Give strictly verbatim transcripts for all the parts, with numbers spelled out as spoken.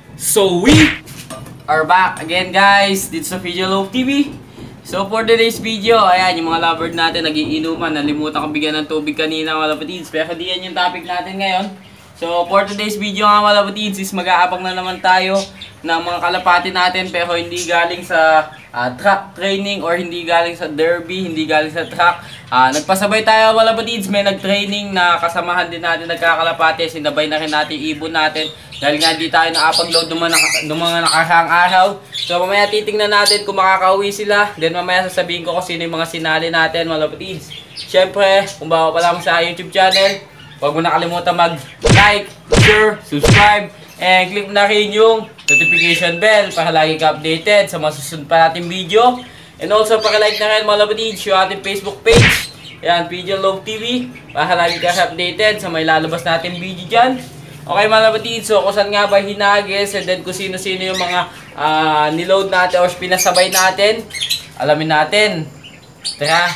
So we are back again guys dito sa Video Love T V. So for today's video, ayan yung mga lover natin nagiinuman. Nalimutan kong bigyan ng tubig kanina mga lapatids, pero di yan yung topic natin ngayon. So for today's video nga mga lapatids is mag-aabang na naman tayo ng mga kalapati natin, pero hindi galing sa uh, track training or hindi galing sa derby, hindi galing sa track. Uh, nagpasabay tayo mga lapatids, may nag-training na kasamahan din natin nagkakalapati, sinabay na rin natin ibon natin. Dahil nga di tayo na-upload ng mga, mga nakakang araw. So mamaya titingnan natin kung makakauwi sila. Then mamaya sasabihin ko kung sino yung mga sinali natin mga lapatids. Siyempre, kung bago pa lang sa YouTube channel, huwag mo nakalimutan mag-like, share, subscribe, and click na rin yung notification bell para lagi ka updated sa mga susunod pa nating video. And also, pakilike na rin mga lapatids yung ating Facebook page. Yan, Video Love T V, para lagi ka updated sa may lalabas natin video dyan. Okay mga lapatids, so kung saan nga ba hinagis, and then kung sino-sino yung mga uh, niload natin or pinasabay natin, alamin natin. Tara!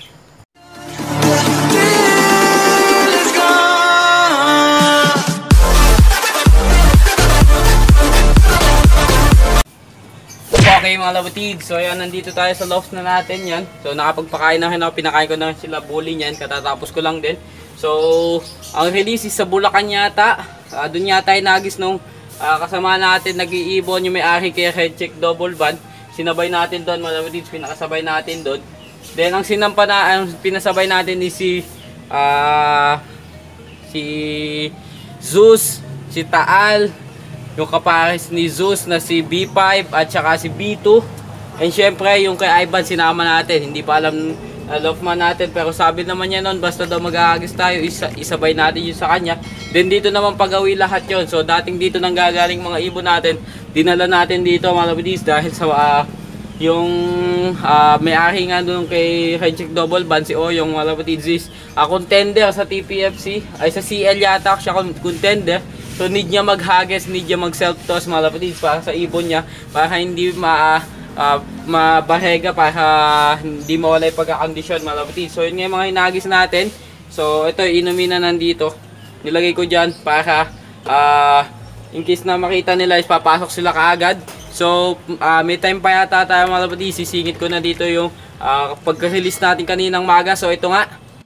Okay mga lapatids, so ayan, nandito tayo sa loft na natin yan. So nakapagpakain na rin ako, pinakain ko na rin sila bully niyan, katatapos ko lang din. So ang release is sa Bulacan yata, uh, dun yata yung nagis nung uh, kasama natin nag-iibon yung may-ari kay Red Check Double Band. Sinabay natin doon mga lapatids, pinakasabay natin doon. Then ang sinampa na, ang pinasabay natin is si uh, si Zeus, si Taal, yung kapares ni Zeus na si B five at saka si B two. And syempre yung kay Ivan sinama natin, hindi pa alam uh, love man natin, pero sabi naman niya noon basta daw mag-aagis tayo, isa, isabay natin yung sa kanya. Then dito naman pagawi lahat yon. So dating dito nang gagaling mga ibon natin, dinala natin dito mga lapatids dahil sa uh, yung uh, may-ari nga doon kay Red Check Double Band, si Oyong mga lapatids is uh, contender sa T P F C, ay sa C L yata siya contender. So need niya mag-hagis, need niya mag-self-toss mga lapatids para sa ibon niya, para hindi ma uh, mabahega, para hindi mawala yung pagkakondisyon mga lapatids. So yun nga yung mga hinagis natin. So ito inumin na nandito, nilagay ko dyan para uh, in case na makita nila is papasok sila kaagad. So uh, may time pa yata tayo mga lapatids, sisingit ko na dito yung uh, pagka-release natin kaninang maga. So ito nga.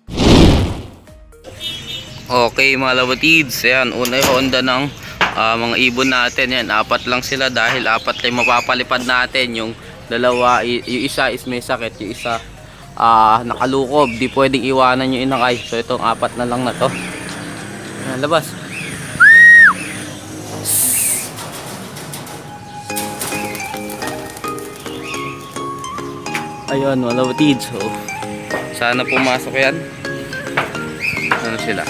Okay mga lapatids, ayan, unay ronda ng uh, mga ibon natin. Yan, apat lang sila dahil apat lang mapapalipad natin. Yung dalawa, yung isa is may sakit, yung isa uh, nakalukob, di pwedeng iwanan yung inakay. So itong apat na lang na to. Ayan, labas. Ayun mga lapatids, so sana pumasok yan. Ano sila?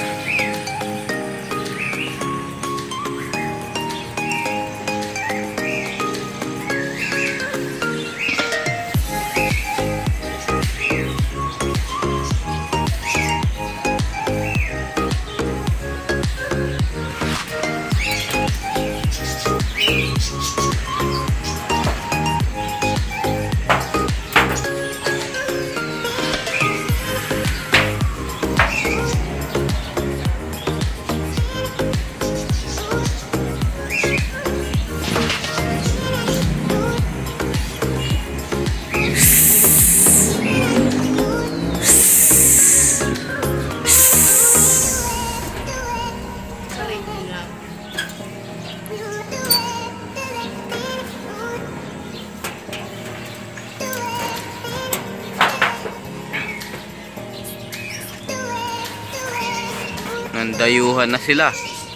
Nandayuhan na sila.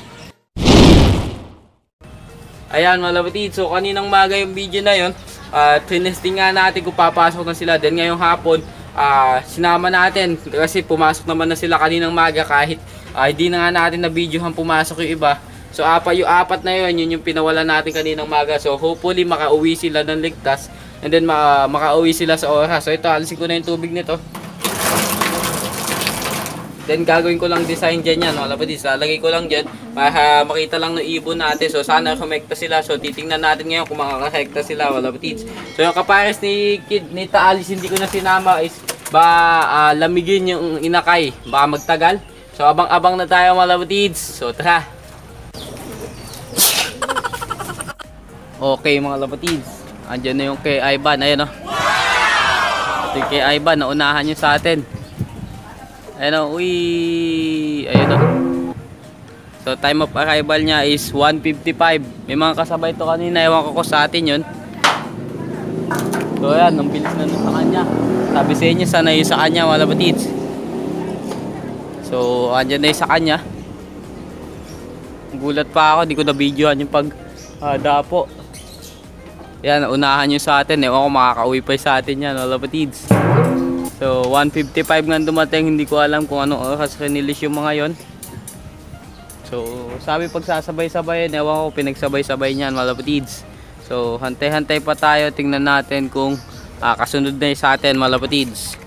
Ayan mga lapatids, so kaninang maga yung video na yun, uh, tinesting nga natin kung papasok na sila. Then ngayong hapon, uh, sinama natin kasi pumasok naman na sila kaninang maga, kahit uh, hindi na nga natin na videohan pumasok yung iba. So apa, yung apat na yun, yun yung pinawala natin kaninang maga. So hopefully makauwi sila ng ligtas, and then uh, makauwi sila sa oras. So ito, alisin ko na yung tubig nito. Then gagawin ko lang design dyan yan mga lapatids. Lalagay ko lang dyan para makita lang ng ibon natin. So sana kumekta sila. So titingnan natin ngayon kung makakahekta sila mga lapatids. So yung kapares ni Kid, ni Taalis, hindi ko na sinama is ba uh, lamigin yung inakay. Baka magtagal. So abang-abang na tayo mga lapatids. So tara. Okay mga labatids, andyan na yung kay Ivan, ayan o. Ito yung kay Ivan, naunahan nyo sa atin. Ayan o, uy, ayan o. So time of arrival niya is one fifty-five. May mga kasabay to kanina, ewan ko ko sa atin yun. So ayan, ang bilis na nun sa kanya. Sabi sa inyo, sana yung sa kanya mga labatids. So andyan na yung sa kanya. Gulat pa ako, di ko na videoan yung pag uh, dapo. Yan, unahan nyo sa atin. Ewan ko makakauwi pa sa atin yan, mga labatids. So one fifty-five nga dumating. Hindi ko alam kung anong oras rinilis yung mga yon. So sabi pagsasabay-sabay, ewan ko pinagsabay-sabay niyan, mga labatids. So hantay-hantay pa tayo. Tingnan natin kung uh, kasunod na yung sa atin, mga labatids.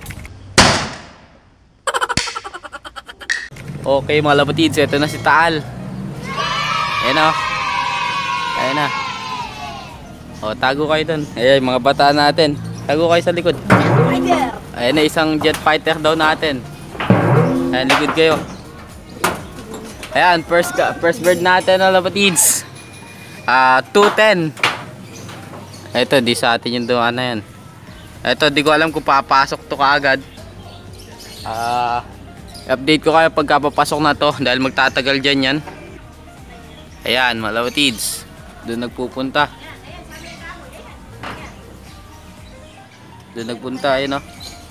Okay mga labatids, ito na si Taal. Ayan o. Ayan na. O, tago kayo dun. Ayan, mga bata natin. Tago kayo sa likod. Ayan na, isang jet fighter daw natin. Ayan, likod kayo. Ayan, first, first bird natin na labatids. Ah, uh, two ten. Ito, di sa atin yung doon na yan. Ito, di ko alam kung papasok to kaagad. Ah, uh, update ko kayo pagka papasok na to dahil magtatagal dyan yan. Ayan, mga labatids. Doon nagpupunta. Doon nagpunta, ayun o.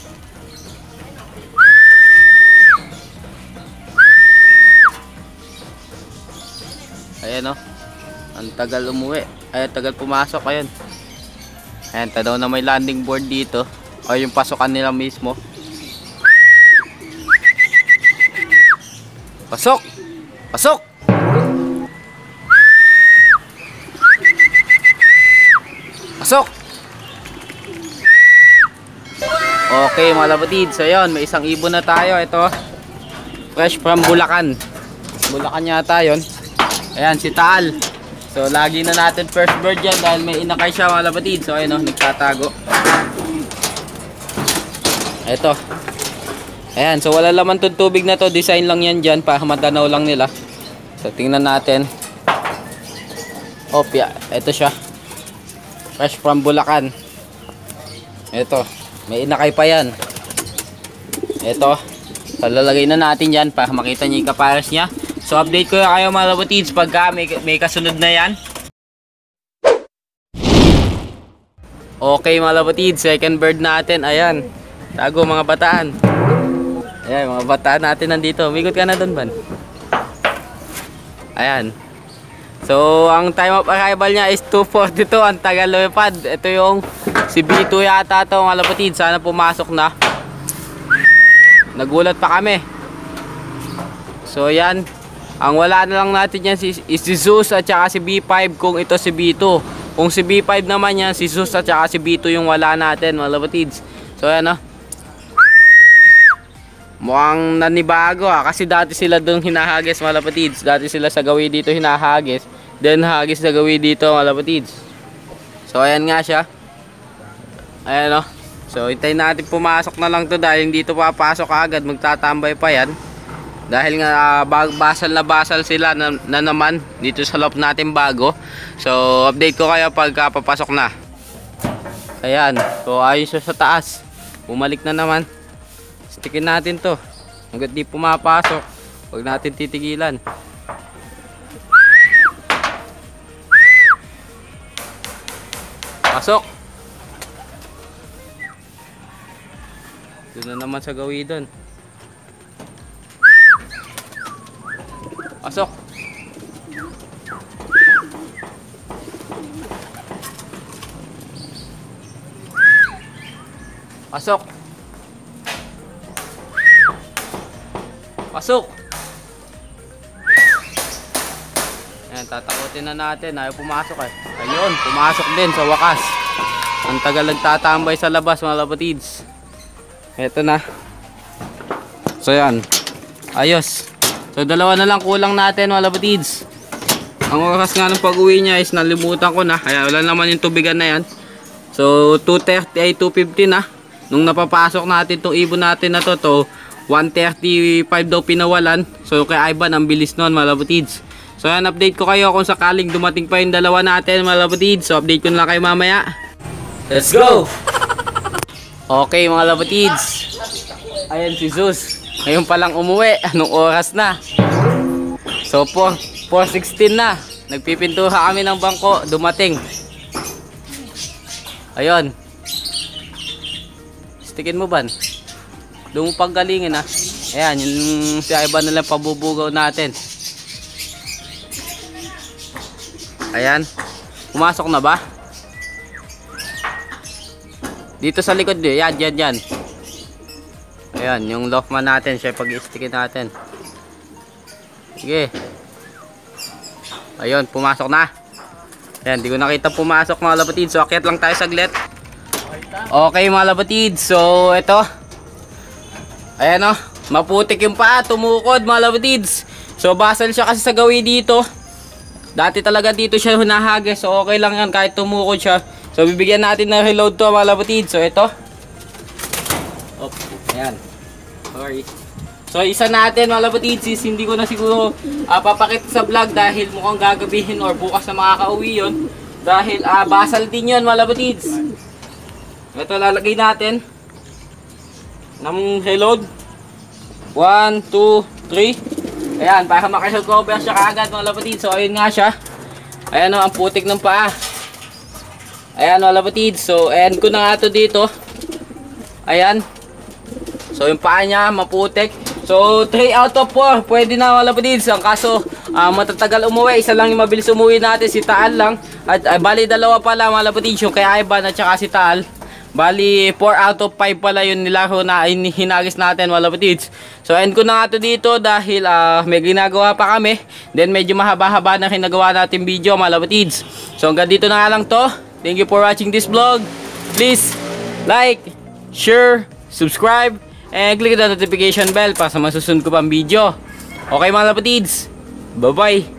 Ayan o. Ang tagal umuwi. Ayan, tagal pumasok. Ayan. Ayan, tanaw na may landing board dito. O yung pasokan nila mismo. Pasok! Pasok! Pasok! Okay mga labatids, so yun, may isang ibon na tayo. Ito, fresh from Bulacan. Bulacan yata yun. Ayan, si Taal. So lagi na natin first bird yan dahil may inakay siya mga labatids. So ayun o, nagtatago. Ito. Ayan, so wala laman itong tubig na to. Design lang yan dyan, para madanaw lang nila. So tingnan natin. Opya, ito siya. Fresh from Bulacan. Ito. May inakay pa yan. Ito. Talalagay na natin yan para makita niyo yung kapares niya. So update ko kayo mga labatids pagka may, may kasunod na yan. Okay mga labatids, second bird natin. Ayan. Tago mga bataan. Ayan, mga bataan natin nandito. Migot ka na doon, Ban. Ayan. So ang time of arrival niya is two forty-two. Ang tagal lumipad. Ito yung si B two yata ito mga labatids. Sana pumasok na. Nagulat pa kami. So yan. Ang wala na lang natin yan is, is si Zeus at saka si B five kung ito si B two. Kung si B five naman yan, si Zeus at saka si B two yung wala natin mga labatids. So yan o. Mukhang nanibago ha. Kasi dati sila doon hinahagis mga labatids. Dati sila sa gawi dito hinahagis. Then hagis sa gawi dito mga labatids. So ayan nga siya. Ayan o. So hintayin natin pumasok na lang to dahil hindi to papasok agad. Magtatambay pa yan. Dahil nga uh, basal na basal sila na, na naman dito sa loob natin bago. So update ko kayo pagka papasok na. Ayan. So ayos siya sa taas. Bumalik na naman. Stikin natin to. Hanggat di pumapasok. Huwag natin titigilan. Pasok. Doon na naman sa gawi doon. Pasok. Pasok. Pasok. Ayan, tatakutin na natin. Ayaw pumasok eh. Ayun, pumasok din sa wakas. Ang tagal nagtatambay sa labas mga labatids. Eto na. So yan. Ayos. So dalawa na lang kulang natin mga labatids. Ang oras nga ng pag-uwi niya is nalimutan ko na. Kaya wala naman yung tubigan na yan. So two thirty ay two fifty na. Nung napapasok natin itong ibon natin na to, to one thirty-five daw pinawalan. So kay Ivan ang bilis nun mga labatids. So yan, update ko kayo kung sakaling dumating pa yung dalawa natin mga labatids. So update ko na lang kayo mamaya. Let's go! Okay mga labatids. Ayan si Zeus. Ngayon palang umuwi. Anong oras na? So four sixteen na. Nagpipintuha kami ng bangko. Dumating. Ayun. Stikin mo ban? Doon mo paggalingin ha. Ayan, yung sa iba na lang pabubugaw natin. Ayan. Pumasok na ba? Dito sa likod din. Yan, yan, yan. Ayan, yung lockman natin. Siya pag-i-stickin natin. Sige. Ayun, pumasok na. Ayan, di ko nakita pumasok mga labatids. So, akyat lang tayo saglit. Okay mga labatids. So, ito. Ayan o. Maputik yung paa. Tumukod mga labatids. So, basal siya kasi sa gawi dito. Dati talaga dito siya hunahagis. So, okay lang yan kahit tumukod siya. So, bibigyan natin ng reload to mga labatids. So, ito. Oh, ayan. Sorry. So, isa natin mga labatids is hindi ko na siguro uh, papakita sa vlog dahil mukhang gagabihin or bukas na makakauwi yun. Dahil uh, basal din yun mga labatids. Ito lalagay natin ng reload. one, two, three. Ayan, para makarecover siya kaagad mga labatids. So, ayun nga siya. Ayan o, ang putik ng paa. Ayan mga labatids. So, ayan ko na nga ito dito. Ayan. So, yung paa niya, maputik. So, three out of four. Pwede na mga labatids. Ang kaso, uh, matatagal umuwi. Isa lang yung mabilis umuwi natin. Si Taal lang. At uh, bali, dalawa pala mga labatids. Yung kay Ivan at saka si Taal. Bali, four out of five pala yung nilaro na hinagis natin mga labatids. So, end ko na nga ito dito dahil uh, may ginagawa pa kami. Then, medyo mahaba-haba na kinagawa natin video mga labatids. So, hanggang dito na nga lang to. Thank you for watching this vlog. Please, like, share, subscribe, and click the notification bell para sa masusunod ko pang video. Okay mga labatids, bye-bye!